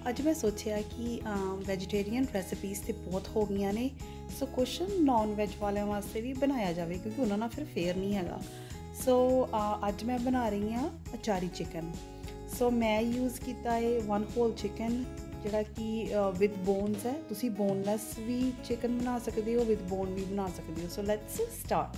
ਅੱਜ ਮੈਂ ਸੋਚਿਆ ਕਿ ਵੈਜੀਟੇਰੀਅਨ ਰੈਸਿਪੀਜ਼ ਤੇ ਬਹੁਤ ਹੋ ਗਈਆਂ ਨੇ, ਸੋ ਕੁਛ ਨੌਨ ਵੈਜ ਵਾਲਿਆਂ ਵਾਸਤੇ ਵੀ ਬਣਾਇਆ ਜਾਵੇ ਕਿਉਂਕਿ ਉਹਨਾਂ ਨਾਲ ਫਿਰ ਫੇਅਰ ਨਹੀਂ ਹੈਗਾ। ਸੋ ਅੱਜ ਮੈਂ ਬਣਾ ਰਹੀ ਹਾਂ ਅਚਾਰੀ ਚਿਕਨ। ਸੋ ਮੈਂ ਯੂਜ਼ ਕੀਤਾ ਹੈ 1 ਹੋਲ ਚਿਕਨ ਜਿਹੜਾ ਕਿ ਵਿਦ ਬੋਨਸ ਹੈ। ਤੁਸੀਂ ਬੋਨਲੈਸ ਵੀ ਚਿਕਨ ਬਣਾ ਸਕਦੇ ਹੋ, ਵਿਦ ਬੋਨ ਵੀ ਬਣਾ ਸਕਦੇ ਹੋ। So let's start.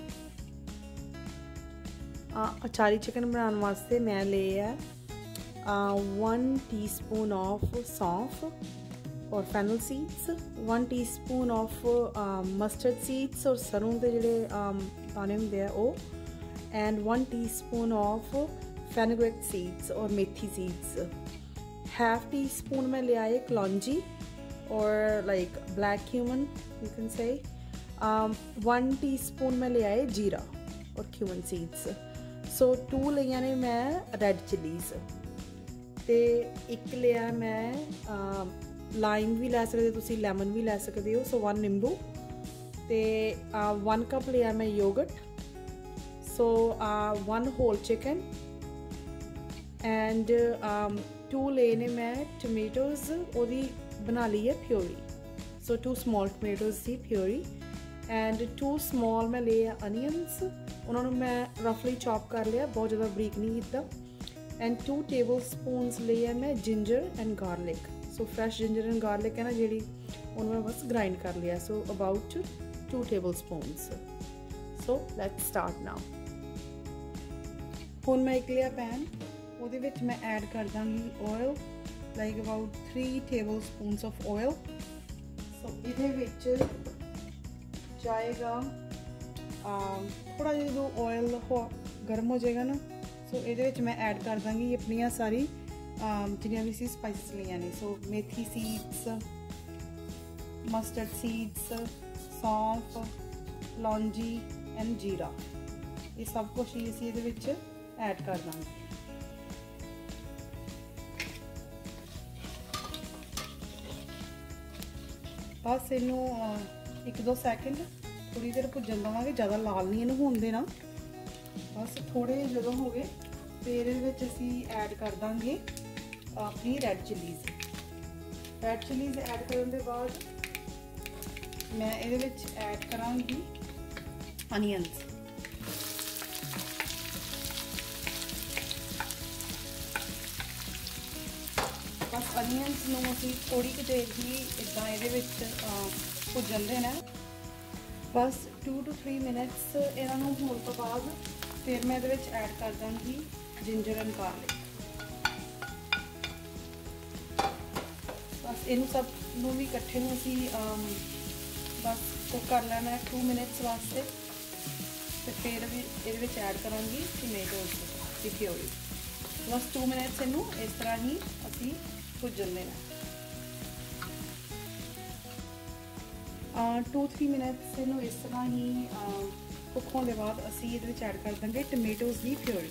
Achari chicken ਬਣਾਉਣ ਵਾਸਤੇ ਮੈਂ ਲਏ ਹੈ 1 teaspoon of सौंफ और fennel seeds, 1 teaspoon of mustard seeds और सरों के जोड़े दाने होंगे वो, and 1 teaspoon of fenugreek seeds और मेथी seeds। 1/2 teaspoon में लिया है कलौंजी और like black cumin you can say। 1 teaspoon में लिया है जीरा और cumin seeds। so 2 लिया ने मैं रेड चिलीज़ ਤੇ ਇੱਕ ਲਿਆ ਮੈਂ ਲਾਈਮ ਵੀ ਲੈ ਸਕਦੇ, ਤੁਸੀਂ ਲੈਮਨ ਵੀ ਲੈ ਸਕਦੇ ਹੋ। ਸੋ 1 ਨਿੰਬੂ ਤੇ 1 ਕੱਪ ਲਿਆ ਮੈਂ yogurt. So 1 whole chicken and 2 ਲਏ ਨੇ ਮੈਂ ਟਮੈਟੋਜ਼, ਉਹਦੀ ਬਣਾ ਲਈ ਹੈ ਪਿਓਰੀ। ਸੋ 2 ਸਮਾਲ ਟਮੈਟੋਜ਼ ਦੀ ਪਿਓਰੀ ਐਂਡ 2 ਸਮਾਲ ਮੈਂ ਲਏ ਆ ਅਨੀਅਨਸ, ਉਹਨਾਂ ਨੂੰ ਮੈਂ ਰਫਲੀ ਚੌਪ ਕਰ ਲਿਆ, ਬਹੁਤ ਜ਼ਿਆਦਾ ਬਰੀਕ ਨਹੀਂ ਕੀਤਾ। एंड 2 tablespoons ले है मैं ginger and garlic. So fresh ginger and garlic है ना जी, उन्होंने मैं बस ग्राइंड कर लिया। So about 2 tablespoons। So let's start now. हुण मैं एक लिया पैन, उहदे विच मैं ऐड कर दांगी oil, like about 3 tablespoons of oil. So इहदे विच जाएगा थोड़ा जो ऑयल गर्म हो जाएगा ना, सो ये मैं ऐड कर दाँगी अपनिया सारी जिन्हें भी स्पाइसिस लिया ने। सो मेथी सीड्स, मस्टर्ड सीड्स, सौंफ, लौंजी एंड जीरा, ये सब कुछ ही असी ये ऐड कर देंगे। बस इनू 1-2 सैकेंड थोड़ी देर भुजन देवांगे, ज़्यादा लाल नहीं इनू होने देना। बस थोड़े जो हो गए फिर असी ऐड कर देंगे अपनी red chillies. Red chillies add करने के बाद मैं ये ऐड करांगी अनियंस। बस अनियंस नूं असी थोड़ी कि देर ही इदा ये भुजन देना। बस 2 to 3 मिनट्स इन्हों होने तो बाद फिर मैं ये ऐड कर दूँगी जिंजर एंड गार्लिक। बस इन सब नूं भी इकट्ठे में असी बस कुक कर लेना है 2 मिनट्स वास्ते। तो फिर भी ये ऐड करांगी टमेटोज की प्योरी। बस 2 मिनट्स इनू इस तरह ही असी भुजन देना। 2-3 मिनट्स इनू इस तरह ही कुक होने के बाद असी ये ऐड कर देंगे टमेटोज़ की प्योरी।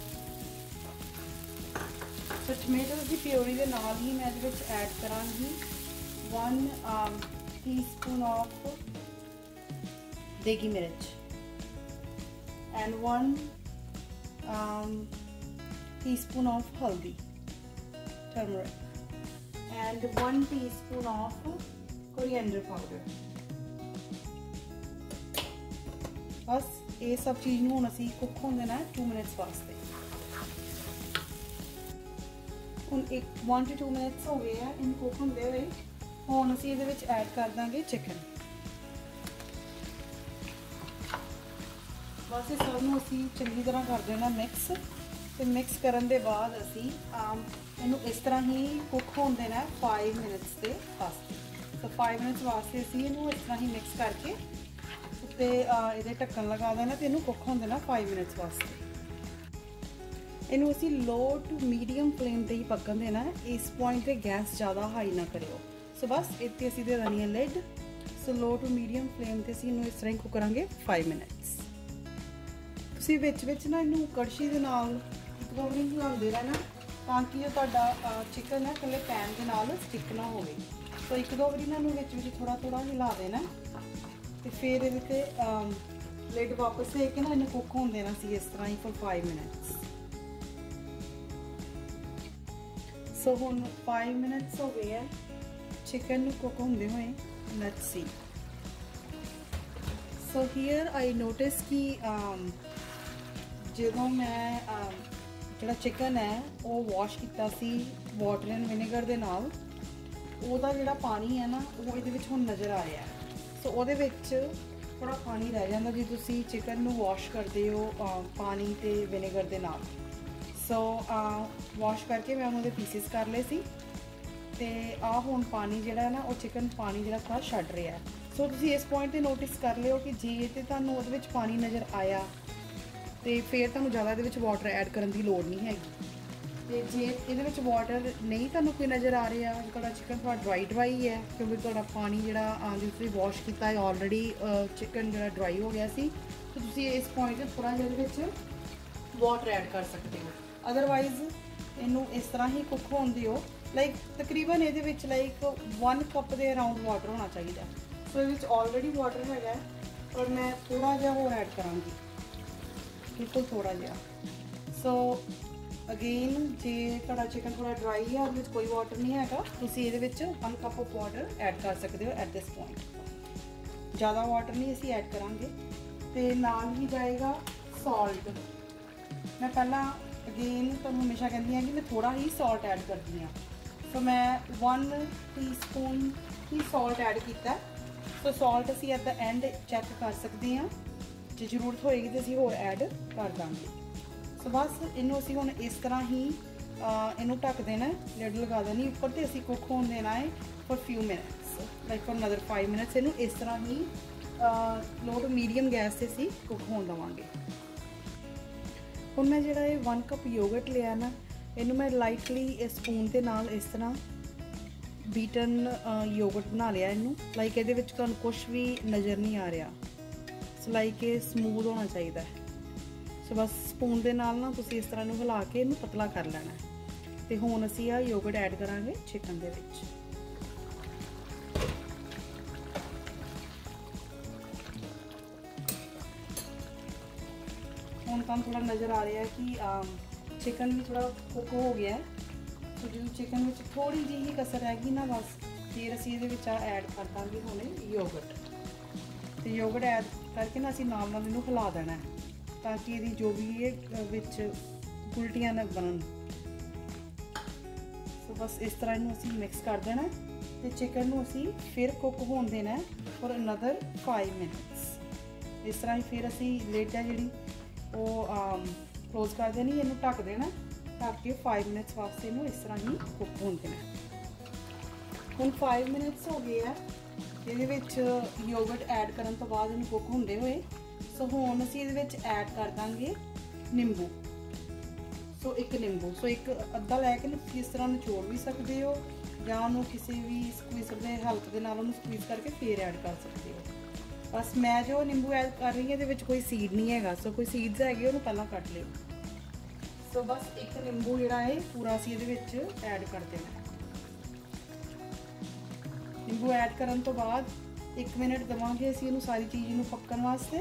तो टमेटोज़ की प्योरी के नाल ही मैं ये ऐड करांगी 1 teaspoon ऑफ देगी मिर्च एंड 1 teaspoon ऑफ हल्दी turmeric and 1 teaspoon of coriander powder. बस ये सब चीज़ में असी कुक होने देना है 2 मिनट्स वास्ते। हम 1 to 2 मिनट्स हो गए हैं इन कुक होंदे हुए। हुण असी इहदे विच ऐड कर देंगे चिकन। बस इस सब नूं असी चंगी तरह कर देना मिक्स। तो मिक्स करन दे बाद असी इहनूं इस तरह ही कुक होने देना है 5 मिनट्स के वास्ते। तो 5 मिनट्स वास्ते असी इहनूं इस तरह ही मिक्स करके उत्ते ये ढक्कन लगा देना। तो इनू कुक होने देना 5 मिनट्स वास्ते। इनू असी लो टू मीडियम फ्लेम पर ही पकन देना है। इस पॉइंट पे गैस ज़्यादा हाई ना करियो। सो बस इतने असी दे देनी है lid. So low to medium flame पर असी इनू इस तरह ही कुक करांगे 5 मिनट्स। तुसी विच विच ना इनू कड़छी दे नाल एक दो बारी हिलांदे रहना ताकि जो तुहाडा चिकन है कल्ले पैन के नाल स्टिक ना होवे। तो एक दो बारी इन्हों विच विच थोड़ा थोड़ा हिला देना तो फिर ये लिड वापस दे के ना इन्हें कुक होने देना सी इस तरह ही फॉर 5 मिनट्स। सो हुण 5 मिनट्स हो गए हैं चिकन नूं कुक होंदे हुए। Let's see. So here I notice कि ਜਦੋਂ ਮੈਂ ਜਿਹੜਾ ਚਿਕਨ ਹੈ ਉਹ ਵਾਸ਼ ਕੀਤਾ ਸੀ ਵਾਟਰ ਐਂਡ ਵਿਨੇਗਰ ਦੇ ਨਾਲ, ਉਹਦਾ ਜਿਹੜਾ ਪਾਣੀ ਹੈ ਨਾ ਉਹ ਇਹਦੇ ਵਿੱਚ ਹੁਣ ਨਜ਼ਰ ਆ ਰਿਹਾ। ਸੋ ਉਹਦੇ ਵਿੱਚ ਥੋੜਾ ਪਾਣੀ ਰਹਿ ਜਾਂਦਾ ਜੇ ਤੁਸੀਂ ਚਿਕਨ ਨੂੰ ਵਾਸ਼ ਕਰਦੇ ਹੋ ਪਾਣੀ ਤੇ ਵਿਨੇਗਰ ਦੇ ਨਾਲ। ਸੋ ਵਾਸ਼ ਕਰਕੇ ਮੈਂ ਉਹਨਾਂ ਦੇ ਪੀਸਿਸ ਕਰ ਲਏ ਸੀ ਤੇ ਆ ਹੁਣ ਪਾਣੀ ਜਿਹੜਾ ਨਾ ਉਹ ਚਿਕਨ ਪਾਣੀ ਜਿਹੜਾ ਥੋੜਾ ਛੱਡ ਰਿਹਾ ਹੈ। ਸੋ ਤੁਸੀਂ ਇਸ ਪੁਆਇੰਟ ਤੇ ਨੋਟਿਸ ਕਰ ਲਿਓ ਕਿ ਜੇ ਤੇ ਤੁਹਾਨੂੰ ਉਹਦੇ ਵਿੱਚ ਪਾਣੀ ਨਜ਼ਰ ਆਇਆ ਤੇ ਫਿਰ ਤੁਹਾਨੂੰ ਜ਼ਿਆਦਾ ਇਹਦੇ ਵਿੱਚ ਵਾਟਰ ਐਡ ਕਰਨ ਦੀ ਲੋੜ ਨਹੀਂ ਹੈਗੀ। ਤੇ ਜੇ ਇਹਦੇ ਵਿੱਚ ਵਾਟਰ ਨਹੀਂ ਤੁਹਾਨੂੰ ਕੋਈ ਨਜ਼ਰ ਆ ਰਿਹਾ, ਤੁਹਾਡਾ ਚਿਕਨ ਥੋੜਾ ਡਰਾਈ ਹੈ ਕਿਉਂਕਿ ਤੁਹਾਡਾ ਪਾਣੀ ਜਿਹੜਾ ਜਿਸ ਤੁਸੀਂ ਵਾਸ਼ ਕੀਤਾ ਹੈ ਆਲਰੇਡੀ ਚਿਕਨ ਜਿਹੜਾ ਡਰਾਈ ਹੋ ਗਿਆ ਸੀ, ਤਾਂ ਤੁਸੀਂ ਇਸ ਪੁਆਇੰਟ 'ਤੇ ਥੋੜਾ ਜਿਹਾ ਇਹਦੇ ਵਿੱਚ ਵਾਟਰ ਐਡ ਕਰ ਸਕਦੇ ਹੋ। ਅਦਰਵਾਈਜ਼ ਇਹਨੂੰ ਇਸ ਤਰ੍ਹਾਂ ਹੀ ਕੁੱਕ ਹੋਣ ਦਿਓ। ਲਾਈਕ ਤਕਰੀਬਨ ਇਹਦੇ ਵਿੱਚ ਲਾਈਕ 1 ਕੱਪ ਦੇ ਅਰਾਊਂਡ ਵਾਟਰ ਹੋਣਾ ਚਾਹੀਦਾ। ਸੋ ਇਹਦੇ ਵਿੱਚ ਆਲਰੇਡੀ ਵਾਟਰ ਹੈਗਾ ਔਰ ਮੈਂ ਥੋੜਾ ਜਿਹਾ ਹੋਰ ਐਡ ਕਰਾਂਗੀ, ਬਿਲਕੁਲ ਥੋੜਾ ਜਿਹਾ। ਸੋ ਅਗੇਨ ਜੇ ਤੁਹਾਡਾ ਚਿਕਨ ਥੋੜਾ ਡਰਾਈ ਹੈ, ਉਹਦੇ ਵਿੱਚ ਕੋਈ ਵਾਟਰ ਨਹੀਂ ਹੈਗਾ, ਤੁਸੀਂ ਇਹਦੇ ਵਿੱਚ 1 ਕੱਪ ਆਫ ਵਾਟਰ ਐਡ ਕਰ ਸਕਦੇ ਹੋ ਐਟ ਦਿਸ ਪੁਆਇੰਟ। ਜ਼ਿਆਦਾ ਵਾਟਰ ਨਹੀਂ ਅਸੀਂ ਐਡ ਕਰਾਂਗੇ। ਤੇ ਨਾਲ ਹੀ ਜਾਏਗਾ ਸਾਲਟ। ਮੈਂ ਪਹਿਲਾਂ ਅਗੇਨ ਤੁਹਾਨੂੰ ਹਮੇਸ਼ਾ ਕਹਿੰਦੀ ਹਾਂ ਕਿ ਮੈਂ ਥੋੜਾ ਹੀ ਸਾਲਟ ਐਡ ਕਰਦੀ ਹਾਂ। ਸੋ ਮੈਂ 1 ਟੀਸਪੂਨ ਹੀ ਸਾਲਟ ਐਡ ਕੀਤਾ। ਸੋ ਸਾਲਟ ਅਸੀਂ ਐਟ ਦਾ ਐਂਡ ਚੈੱਕ ਕਰ ਸਕਦੇ ਹਾਂ, ਜੇ ਜ਼ਰੂਰਤ ਹੋਏਗੀ ਤਾਂ ਅਸੀਂ ਹੋਰ ਐਡ ਕਰ ਦਾਂਗੇ। ਸੋ ਬਸ ਇਹਨੂੰ ਅਸੀਂ ਹੁਣ ਇਸ ਤਰ੍ਹਾਂ ਹੀ ਇਹਨੂੰ ਢੱਕ ਦੇਣਾ, ਲਿਡ ਲਗਾ ਦੇਣੀ ਉੱਪਰ ਤੇ ਅਸੀਂ ਕੁੱਕ ਹੋਣ ਦੇਣਾ ਹੈ for few minutes, like for another 5 minutes. ਇਹਨੂੰ ਇਸ ਤਰ੍ਹਾਂ ਹੀ ਲੋ ਟੂ ਮੀਡੀਅਮ ਗੈਸ ਤੇ ਅਸੀਂ ਕੁੱਕ ਹੋਣ ਦੇਵਾਂਗੇ। ਹੁਣ ਮੈਂ ਜਿਹੜਾ ਇਹ 1 ਕੱਪ ਯੋਗਰਟ ਲਿਆ ਨਾ, ਇਹਨੂੰ ਮੈਂ ਲਾਈਟਲੀ ਇਸ ਸਪੂਨ ਦੇ ਨਾਲ ਇਸ ਤਰ੍ਹਾਂ ਬੀਟਨ ਯੋਗਰਟ ਬਣਾ ਲਿਆ ਇਹਨੂੰ। ਲਾਈਕ ਇਹਦੇ ਵਿੱਚ ਤੁਹਾਨੂੰ ਕੁਝ ਵੀ ਨਜ਼ਰ ਨਹੀਂ ਆ ਰਿਹਾ। ਸੋ ਲਾਈਕ ਇਹ ਸਮੂਥ ਹੋਣਾ ਚਾਹੀਦਾ ਹੈ। ਸੋ ਬਸ ਸਪੂਨ ਦੇ ਨਾਲ ਨਾ ਤੁਸੀਂ ਇਸ ਤਰ੍ਹਾਂ ਨੂੰ ਹਿਲਾ ਕੇ ਇਹਨੂੰ ਪਤਲਾ ਕਰ ਲੈਣਾ। ਤੇ ਹੁਣ ਅਸੀਂ ਆ ਯੋਗਰਟ ਐਡ ਕਰਾਂਗੇ ਚਿਕਨ ਦੇ ਵਿੱਚ। ਹੁਣ ਤੁਹਾਨੂੰ ਥੋੜਾ ਨਜ਼ਰ ਆ ਰਿਹਾ ਹੈ ਕਿ ਚਿਕਨ ਵੀ ਥੋੜਾ ਕੁੱਕ ਹੋ ਗਿਆ ਹੈ। ਸੋ ਜਦੋਂ ਚਿਕਨ ਵਿੱਚ ਥੋੜੀ ਜਿਹੀ ਹੀ ਕਸਰ ਹੈਗੀ ਨਾ, ਬਸ ਫਿਰ ਅਸੀਂ ਇਹਦੇ ਵਿੱਚ ਐਡ ਕਰ ਦਾਂਗੇ ਹੁਣੇ ਯੋਗਰਟ। ਤੇ ਯੋਗਰਟ ਐਡ ਕਰਕੇ ਨਾ ਅਸੀਂ ਨਾਲ ਨਾਲ ਇਹਨੂੰ ਹਿਲਾ ਦੇਣਾ ਹੈ ਤਾਂ ਕਿ ਇਹਦੀ ਜੋ ਵੀ ਇਹ ਵਿੱਚ ਗੁਲਟੀਆਂ ਨਾ ਬਣਨ। ਸੋ ਬਸ ਇਸ ਤਰ੍ਹਾਂ ਇਹਨੂੰ ਅਸੀਂ ਮਿਕਸ ਕਰ ਦੇਣਾ ਤੇ ਚਿਕਨ ਨੂੰ ਅਸੀਂ ਫਿਰ ਕੁੱਕ ਹੋਣ ਦੇਣਾ ਫॉर ਅਨਦਰ 5 ਮਿੰਟਸ। ਇਸ ਤਰ੍ਹਾਂ ਹੀ ਫਿਰ ਅਸੀਂ ਲਿਡ ਹੈ ਜਿਹੜੀ ਉਹ ਕਲੋਜ਼ ਕਰ ਦੇਣੀ, ਇਹਨੂੰ ਢੱਕ ਦੇਣਾ, ਢੱਕ ਕੇ 5 ਮਿੰਟਸ ਵਾਸਤੇ ਇਹਨੂੰ ਇਸ ਤਰ੍ਹਾਂ ਹੀ ਕੁੱਕ ਹੋਣ ਦੇਣਾ। ਹੁਣ 5 ਮਿੰਟਸ ਹੋ ਗਏ ਆ ਇਹਦੇ ਵਿੱਚ ਯੋਗਰਟ ਐਡ ਕਰਨ ਤੋਂ ਬਾਅਦ ਇਹਨੂੰ ਕੁੱਕ ਹੁੰਦੇ ਹੋਏ। ਸੋ ਹੁਣ ਅਸੀਂ ਇਹਦੇ ਵਿੱਚ ਐਡ ਕਰ ਦਾਂਗੇ ਨਿੰਬੂ। ਸੋ ਇੱਕ ਨਿੰਬੂ, ਸੋ ਇੱਕ ਅੱਧਾ ਲੈ ਕੇ ਇਸ ਤਰ੍ਹਾਂ ਨਿਚੋੜ ਵੀ ਸਕਦੇ ਹੋ ਜਾਂ ਉਹਨੂੰ ਕਿਸੇ ਵੀ ਸਕਵੀਜ਼ਰ ਦੇ ਹੈਲਪ ਦੇ ਨਾਲ ਉਹਨੂੰ ਸਕਵੀਜ਼ ਕਰਕੇ ਫੇਰ ਐਡ ਕਰ ਸਕਦੇ ਹੋ। ਬਸ ਮੈਂ ਜੋ ਨਿੰਬੂ ਐਡ ਕਰ ਰਹੀ ਹਾਂ ਇਹਦੇ ਵਿੱਚ ਕੋਈ ਸੀਡ ਨਹੀਂ ਹੈਗਾ। ਸੋ ਕੋਈ ਸੀਡਸ ਹੈਗੇ ਉਹਨੂੰ ਪਹਿਲਾਂ ਕੱਟ ਲਿਓ। ਸੋ ਬਸ ਇੱਕ ਨਿੰਬੂ ਜਿਹੜਾ ਹੈ ਪੂਰਾ ਅਸੀਂ ਇਹਦੇ ਵਿੱਚ ਐਡ ਕਰ ਦੇਣਾ। ਨਿੰਬੂ ਐਡ ਕਰਨ ਤੋਂ ਬਾਅਦ 1 ਮਿੰਟ ਦੇਵਾਂਗੇ ਅਸੀਂ ਇਹਨੂੰ ਸਾਰੀ ਚੀਜ਼ ਨੂੰ ਪੱਕਣ ਵਾਸਤੇ,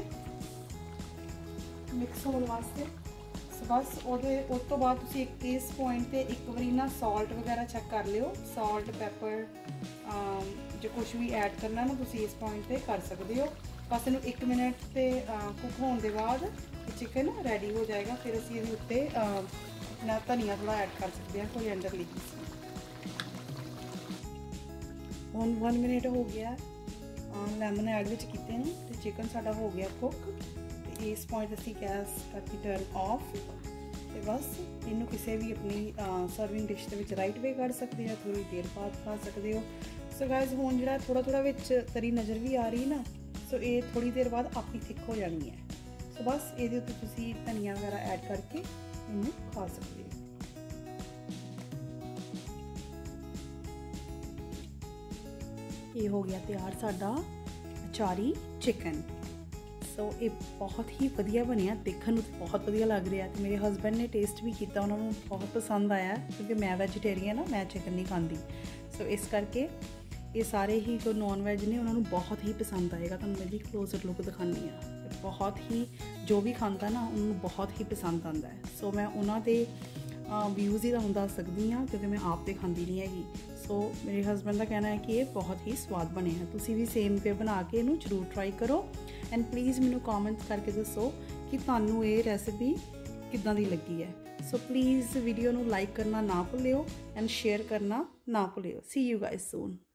ਮਿਕਸ ਹੋਣ ਵਾਸਤੇ। ਸੋ ਬਸ ਉਸ ਤੋਂ ਬਾਅਦ ਤੁਸੀਂ ਇਸ ਪੁਆਇੰਟ ਤੇ ਇੱਕ ਵਾਰੀ ਨਾ ਸਾਲਟ ਵਗੈਰਾ ਚੈੱਕ ਕਰ ਲਿਓ। ਸਾਲਟ, ਪੈਪਰ ਜੋ ਕੁਝ ਵੀ ਐਡ ਕਰਨਾ ਨਾ ਤੁਸੀਂ ਇਸ ਪੁਆਇੰਟ ਤੇ ਕਰ ਸਕਦੇ ਹੋ। ਬਸ ਇਹਨੂੰ 1 ਮਿੰਟ ਤੇ ਕੁੱਕ ਹੋਣ ਦੇ ਬਾਅਦ ਚਿਕਨ ਰੈਡੀ ਹੋ ਜਾਏਗਾ। ਫਿਰ ਅਸੀਂ ਇਹਦੇ ਉੱਤੇ ਆਪਣਾ ਧਨੀਆ ਥੋੜਾ ਐਡ ਕਰ ਸਕਦੇ ਹਾਂ, ਕੋਰੀਐਂਡਰ ਲੀਵਸ। ਹੁਣ 1 ਮਿੰਟ ਹੋ ਗਿਆ, ਲੈਮਨ ਐਡ ਵਿੱਚ ਕੀਤੇ ਨੇ ਤੇ ਚਿਕਨ ਸਾਡਾ ਹੋ ਗਿਆ ਕੁੱਕ। ਤੇ ਇਸ ਪੁਆਇੰਟ ਅਸੀਂ ਗੈਸ ਕਰਕੇ ਟਰਨ ਆਫ ਤੇ ਬਸ ਇਹਨੂੰ ਕਿਸੇ ਵੀ ਆਪਣੀ ਸਰਵਿੰਗ ਡਿਸ਼ ਦੇ ਵਿੱਚ ਰਾਈਟ ਵੇ ਕਰ ਸਕਦੇ ਹੋ, ਥੋੜੀ ਦੇਰ ਬਾਅਦ ਖਾ ਸਕਦੇ ਹੋ। ਸੋ ਗਾਇਜ਼ ਹੁਣ ਜਿਹੜਾ ਥੋੜਾ ਵਿੱਚ ਤਰੀ ਨਜ਼ਰ ਵੀ ਆ ਰਹੀ ਨਾ, ਸੋ ਇਹ ਥੋੜੀ ਦੇਰ ਬਾਅਦ ਆਪੀ ਥਿਕ ਹੋ ਜਾਣੀ ਹੈ। ਸੋ ਬਸ ਇਹਦੇ ਉੱਤੇ ਤੁਸੀਂ ਧਨੀਆ ਵਗੈਰਾ ਐਡ ਕਰਕੇ ਇਹਨੂੰ ਖਾ ਸਕਦੇ ਹੋ। ਇਹ ਹੋ ਗਿਆ ਤਿਆਰ ਸਾਡਾ ਅਚਾਰੀ ਚਿਕਨ। ਸੋ ਇਹ ਬਹੁਤ ਹੀ ਵਧੀਆ ਬਣਿਆ, ਦੇਖਣ ਨੂੰ ਬਹੁਤ ਵਧੀਆ ਲੱਗ ਰਿਹਾ ਤੇ ਮੇਰੇ ਹਸਬੈਂਡ ਨੇ ਟੇਸਟ ਵੀ ਕੀਤਾ, ਉਹਨਾਂ ਨੂੰ ਬਹੁਤ ਪਸੰਦ ਆਇਆ ਕਿਉਂਕਿ ਮੈਂ ਵੈਜੀਟੇਰੀਅਨ ਹਾਂ, ਮੈਂ ਚਿਕਨ ਨਹੀਂ ਖਾਂਦੀ। ਸੋ ਇਸ ਕਰਕੇ ਇਹ ਸਾਰੇ ਹੀ ਜੋ ਨੌਨ ਵੈਜ ਨੇ ਉਹਨਾਂ ਨੂੰ ਬਹੁਤ ਹੀ ਪਸੰਦ ਆਏਗਾ। ਤੁਹਾਨੂੰ ਮੈਂ ਜੀ ਕਲੋਜ਼ਰ ਲੁੱਕ ਦਿਖਾਉਂਦੀ ਹਾਂ। ਬਹੁਤ ਹੀ ਜੋ ਵੀ ਖਾਂਦਾ ਨਾ ਉਹਨੂੰ ਬਹੁਤ ਹੀ ਪਸੰਦ ਆਉਂਦਾ ਹੈ। ਸੋ ਮੈਂ ਉਹਨਾਂ ਦੇ व्यूज़ ही ਤੁਹਾਨੂੰ ਦੱਸ ਸਕਦੀ ਹਾਂ ਕਿਉਂਕਿ ਮੈਂ ਆਪ ਤੇ ਖਾਂਦੀ ਨਹੀਂ ਹੈਗੀ। ਸੋ ਮੇਰੇ ਹਸਬੈਂਡ ਦਾ ਕਹਿਣਾ ਹੈ ਕਿ ਇਹ ਬਹੁਤ ਹੀ ਸਵਾਦ ਬਣੇ ਹੈ। ਤੁਸੀਂ ਵੀ ਸੇਮ ਵੇ ਬਣਾ ਕੇ ਇਹਨੂੰ ਜ਼ਰੂਰ ਟਰਾਈ ਕਰੋ ਐਂਡ ਪਲੀਜ਼ ਮੈਨੂੰ ਕਮੈਂਟ ਕਰਕੇ ਦੱਸੋ ਕਿ ਤੁਹਾਨੂੰ ਇਹ ਰੈਸਿਪੀ ਕਿੱਦਾਂ ਦੀ ਲੱਗੀ ਹੈ। ਸੋ ਪਲੀਜ਼ ਵੀਡੀਓ ਨੂੰ ਲਾਈਕ ਕਰਨਾ ਨਾ ਭੁੱਲਿਓ ਐਂਡ ਸ਼ੇਅਰ ਕਰਨਾ ਨਾ ਭੁੱਲਿਓ। ਸੀ ਯੂ ਗਾਇਜ਼ ਸੂਨ।